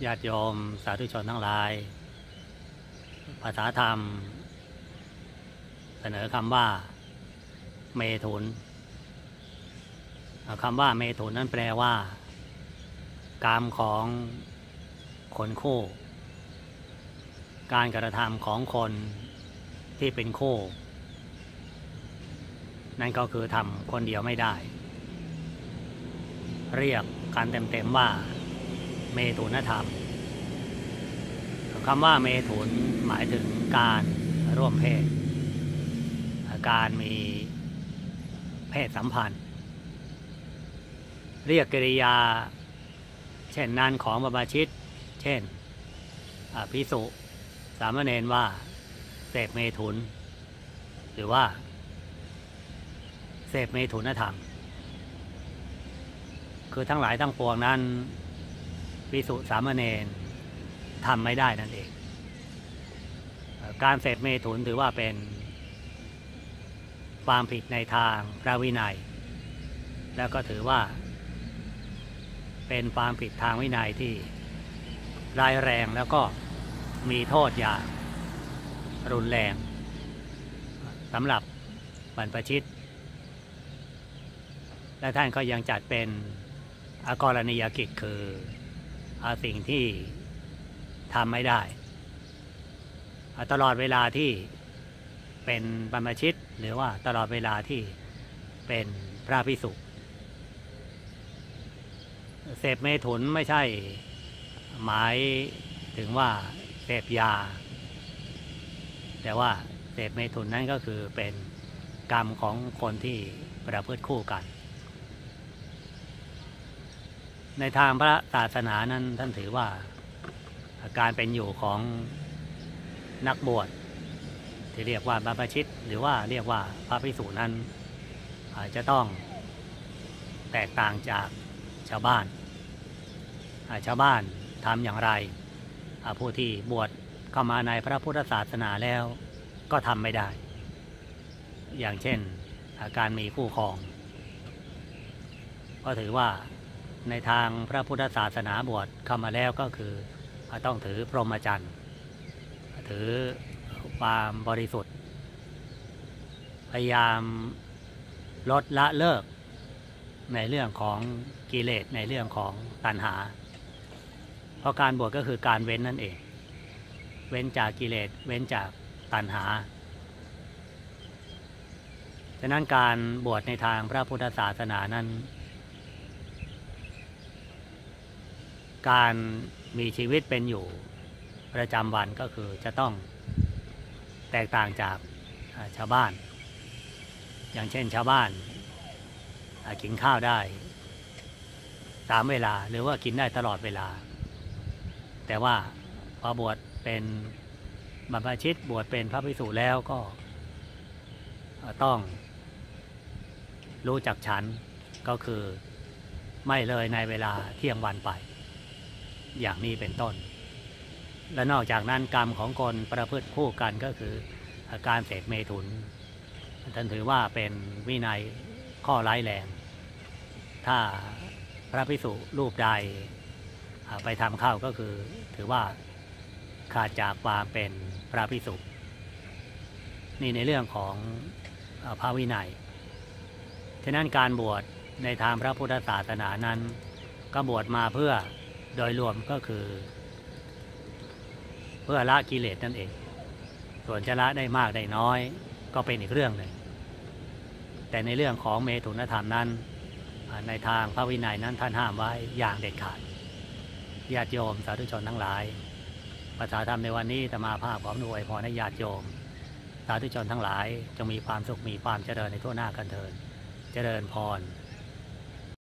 ญาติโยมสาธุชนทั้งหลายภาษาธรรมเสนอคำว่าเมถุนคำว่าเมถุนนั้นแปลว่ากรรมของคนคู่การกระทำของคนที่เป็นคู่นั่นก็คือทำคนเดียวไม่ได้เรียกกันเต็มๆว่าเมถุนธรรมคำว่าเมถุนหมายถึงการร่วมเพศการมีเพศสัมพันธ์เรียกกิริยาเช่นนั้นของบรรพชิตเช่นภิกษุสามเณรว่าเสพเมถุนหรือว่าเสพเมถุนธรรมคือทั้งหลายทั้งปวงนั้นภิกษุสามเณรทำไม่ได้นั่นเองการเสพเมถุนถือว่าเป็นความผิดในทางพระวินัยแล้วก็ถือว่าเป็นความผิดทางวินัยที่ร้ายแรงแล้วก็มีโทษอย่างรุนแรงสำหรับบรรพชิตและท่านก็ยังจัดเป็นอกรณียกิจคือสิ่งที่ทำไม่ได้ตลอดเวลาที่เป็นบรรพชิตหรือว่าตลอดเวลาที่เป็นพระภิกษุเสพเมถุนไม่ใช่หมายถึงว่าเสพยาแต่ว่าเสพเมถุนนั้นก็คือเป็นกรรมของคนที่ประพฤติคู่กันในทางพระศาสนานั้นท่านถือว่าการเป็นอยู่ของนักบวชที่เรียกว่าบรรพชิตหรือว่าเรียกว่าพระภิกษุนั้นจะต้องแตกต่างจากชาวบ้านทำอย่างไรผู้ที่บวชเข้ามาในพระพุทธศาสนาแล้วก็ทำไม่ได้อย่างเช่นการมีคู่ครองก็ถือว่าในทางพระพุทธศาสนาบวชเข้ามาแล้วก็คือต้องถือพรหมจรรย์ถือความบริสุทธิ์พยายามลดละเลิกในเรื่องของกิเลสในเรื่องของตัณหาเพราะการบวชก็คือการเว้นนั่นเองเว้นจากกิเลสเว้นจากตัณหาฉะนั้นการบวชในทางพระพุทธศาสนานั้นการมีชีวิตเป็นอยู่ประจำวันก็คือจะต้องแตกต่างจากชาวบ้านอย่างเช่นชาวบ้านกินข้าวได้3 เวลาหรือว่ากินได้ตลอดเวลาแต่ว่าพอบวชเป็นบรรพชิตบวชเป็นพระภิกษุแล้วก็ต้องรู้จักฉันก็คือไม่เลยในเวลาเที่ยงวันไปอย่างนี้เป็นต้นและนอกจากนั้นกรรมของคนประพฤติคู่กันก็คือการเสพเมถุนท่านถือว่าเป็นวินัยข้อร้ายแรงถ้าพระภิกษุรูปใดไปทำเข้าก็คือถือว่าขาดจากความเป็นพระภิกษุนี่ในเรื่องของพระวินัยฉะนั้นการบวชในทางพระพุทธศาสนานั้นก็บวชมาเพื่อโดยรวมก็คือเพื่อละกิเลสนั่นเองส่วนจะละได้มากได้น้อยก็เป็นอีกเรื่องหนึ่งแต่ในเรื่องของเมถุนธรรมนั้นในทางพระวินัยนั้นท่านห้ามไว้อย่างเด็ดขาดญาติโยมสาธุชนทั้งหลายภาษาธรรมในวันนี้อาตมาภาพขออวยพรให้ญาติโยมสาธุชนทั้งหลายจงมีความสุขมีความเจริญในทั่วหน้ากันเถิดเจริญพร